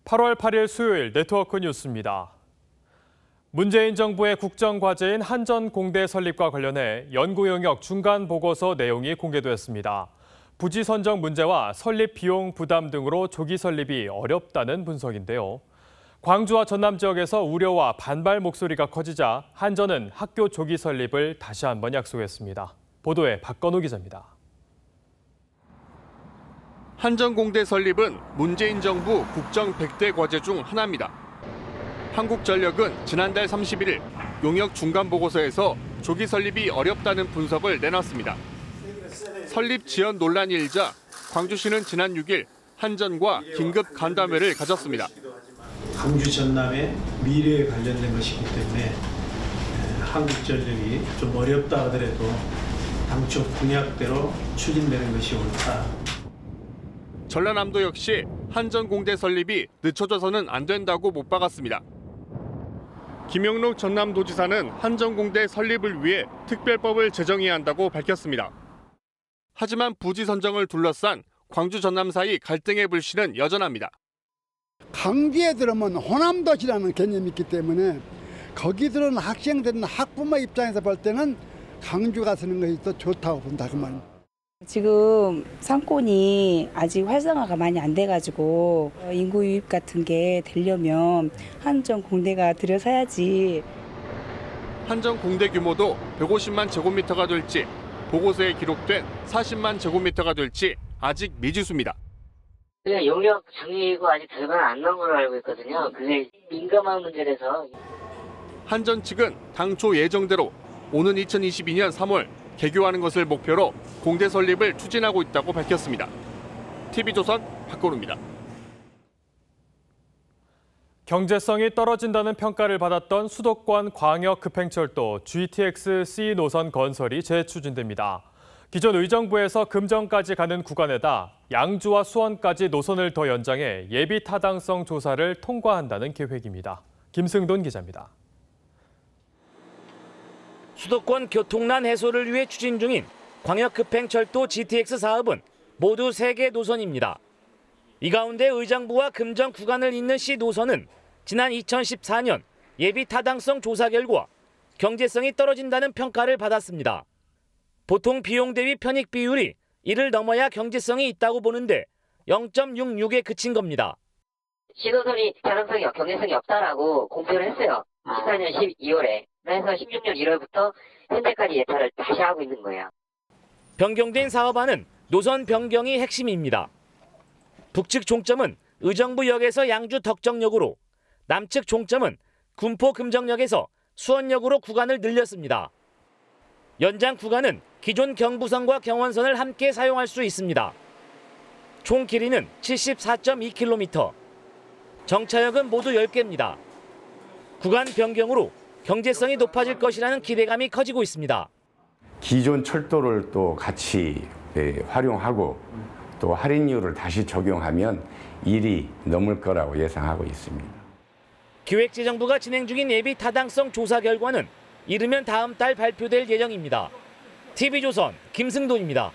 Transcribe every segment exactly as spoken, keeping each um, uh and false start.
팔월 팔일 수요일 네트워크 뉴스입니다. 문재인 정부의 국정과제인 한전공대 설립과 관련해 연구 영역 중간 보고서 내용이 공개됐습니다. 부지 선정 문제와 설립 비용 부담 등으로 조기 설립이 어렵다는 분석인데요. 광주와 전남 지역에서 우려와 반발 목소리가 커지자 한전은 학교 조기 설립을 다시 한번 약속했습니다. 보도에 박건우 기자입니다. 한전공대 설립은 문재인 정부 국정 백 대 과제 중 하나입니다. 한국전력은 지난달 삼십일일 용역 중간 보고서에서 조기 설립이 어렵다는 분석을 내놨습니다. 설립 지연 논란이 일자 광주시는 지난 육일 한전과 긴급 간담회를 가졌습니다. 광주 전남의 미래에 관련된 것이기 때문에 한국전력이 좀 어렵다 하더라도 당초 공약대로 추진되는 것이 옳다. 전라남도 역시 한전공대 설립이 늦춰져서는 안 된다고 못 박았습니다. 김영록 전남도지사는 한전공대 설립을 위해 특별법을 제정해야 한다고 밝혔습니다. 하지만 부지 선정을 둘러싼 광주 전남 사이 갈등의 불씨는 여전합니다. 광주에 들어오면 호남도시라는 개념이 있기 때문에 거기 들어오는 학생들은 학부모 입장에서 볼 때는 광주가 쓰는 것이 더 좋다고 본다 그 말입니다. 지금 상권이 아직 활성화가 많이 안 돼가지고 인구 유입 같은 게 되려면 한전 공대가 들어서야지. 한전 공대 규모도 백오십만 제곱미터가 될지 보고서에 기록된 사십만 제곱미터가 될지 아직 미지수입니다. 그냥 용역 중이고 아직 결과는 안 나온 걸로 알고 있거든요. 그게 민감한 문제라서. 한전 측은 당초 예정대로 오는 이천이십이년 삼월 개교하는 것을 목표로 공대 설립을 추진하고 있다고 밝혔습니다. 티비조선 박건우입니다. 경제성이 떨어진다는 평가를 받았던 수도권 광역급행철도 지티엑스-C 노선 건설이 재추진됩니다. 기존 의정부에서 금정까지 가는 구간에다 양주와 수원까지 노선을 더 연장해 예비 타당성 조사를 통과한다는 계획입니다. 김승돈 기자입니다. 수도권 교통난 해소를 위해 추진 중인 광역급행철도 지티엑스 사업은 모두 세 개 노선입니다. 이 가운데 의정부와 금정 구간을 잇는 C 노선은 지난 이천십사년 예비 타당성 조사 결과 경제성이 떨어진다는 평가를 받았습니다. 보통 비용 대비 편익 비율이 이를 넘어야 경제성이 있다고 보는데 영 점 육육에 그친 겁니다. C 노선이 타당성이 경제성이 없다라고 공표를 했어요. 십사년 십이월에. 그래서 십육년 일월부터 현재까지 예타를 다시 하고 있는 거예요. 변경된 사업안은 노선 변경이 핵심입니다. 북측 종점은 의정부역에서 양주 덕정역으로, 남측 종점은 군포 금정역에서 수원역으로 구간을 늘렸습니다. 연장 구간은 기존 경부선과 경원선을 함께 사용할 수 있습니다. 총 길이는 칠십사 점 이 킬로미터, 정차역은 모두 열 개입니다. 구간 변경으로 경제성이 높아질 것이라는 기대감이 커지고 있습니다. 기존 철도를 또 같이 활용하고 또 할인율을 다시 적용하면 일이 넘을 거라고 예상하고 있습니다. 기획재정부가 진행 중인 예비 타당성 조사 결과는 이르면 다음 달 발표될 예정입니다. 티비조선 김승돈입니다.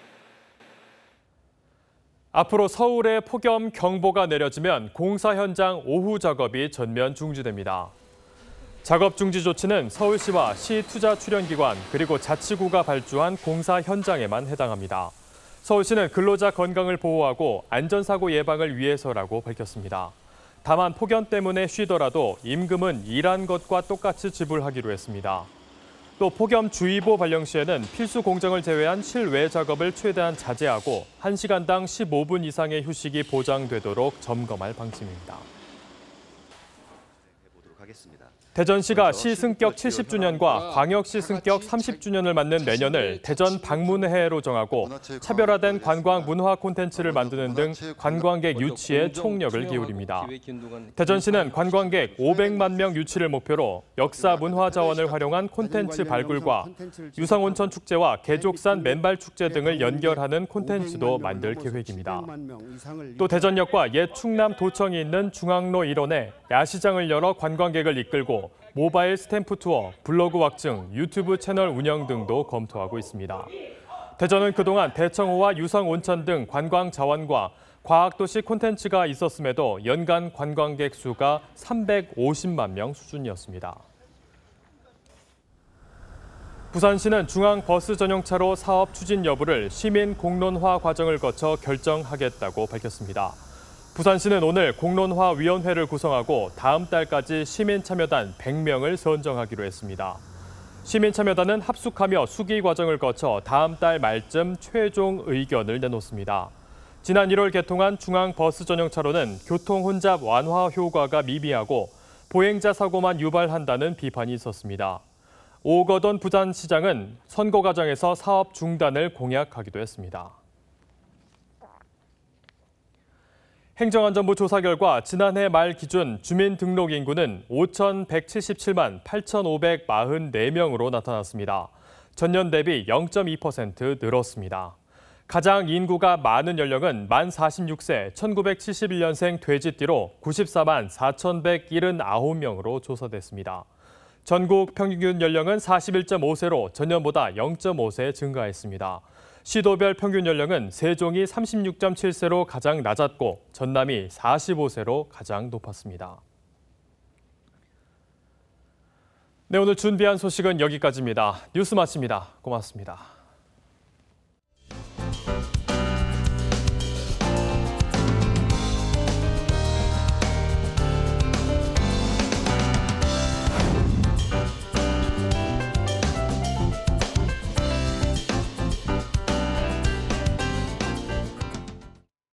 앞으로 서울에 폭염 경보가 내려지면 공사 현장 오후 작업이 전면 중지됩니다. 작업 중지 조치는 서울시와 시 투자 출연기관 그리고 자치구가 발주한 공사 현장에만 해당합니다. 서울시는 근로자 건강을 보호하고 안전사고 예방을 위해서라고 밝혔습니다. 다만 폭염 때문에 쉬더라도 임금은 일한 것과 똑같이 지불하기로 했습니다. 또 폭염주의보 발령 시에는 필수 공정을 제외한 실외 작업을 최대한 자제하고 한 시간당 십오 분 이상의 휴식이 보장되도록 점검할 방침입니다. 대전시가 시 승격 칠십 주년과 광역시 승격 삼십 주년을 맞는 내년을 대전 방문해로 정하고 차별화된 관광 문화 콘텐츠를 만드는 등 관광객 유치에 총력을 기울입니다. 대전시는 관광객 오백만 명 유치를 목표로 역사 문화 자원을 활용한 콘텐츠 발굴과 유상온천 축제와 개족산 맨발 축제 등을 연결하는 콘텐츠도 만들 계획입니다. 또 대전역과 옛 충남 도청이 있는 중앙로 일원에 야시장을 열어 관광객을 이끌고 모바일 스탬프 투어, 블로그 왁증, 유튜브 채널 운영 등도 검토하고 있습니다. 대전은 그동안 대청호와 유성 온천 등 관광 자원과 과학도시 콘텐츠가 있었음에도 연간 관광객 수가 삼백오십만 명 수준이었습니다. 부산시는 중앙버스 전용차로 사업 추진 여부를 시민 공론화 과정을 거쳐 결정하겠다고 밝혔습니다. 부산시는 오늘 공론화위원회를 구성하고 다음 달까지 시민참여단 백 명을 선정하기로 했습니다. 시민참여단은 합숙하며 수기 과정을 거쳐 다음 달 말쯤 최종 의견을 내놓습니다. 지난 일월 개통한 중앙버스 전용차로는 교통 혼잡 완화 효과가 미비하고 보행자 사고만 유발한다는 비판이 있었습니다. 오거돈 부산시장은 선거 과정에서 사업 중단을 공약하기도 했습니다. 행정안전부 조사 결과 지난해 말 기준 주민등록 인구는 오천백칠십칠만 팔천오백사십사 명으로 나타났습니다. 전년 대비 영 점 이 퍼센트 늘었습니다. 가장 인구가 많은 연령은 만 사십육 세 천구백칠십일 년생 돼지띠로 구십사만 사천백칠십구 명으로 조사됐습니다. 전국 평균 연령은 사십일 점 오 세로 전년보다 영 점 오 세 증가했습니다. 시도별 평균 연령은 세종이 삼십육 점 칠 세로 가장 낮았고 전남이 사십오 세로 가장 높았습니다. 네, 오늘 준비한 소식은 여기까지입니다. 뉴스 마칩니다. 고맙습니다.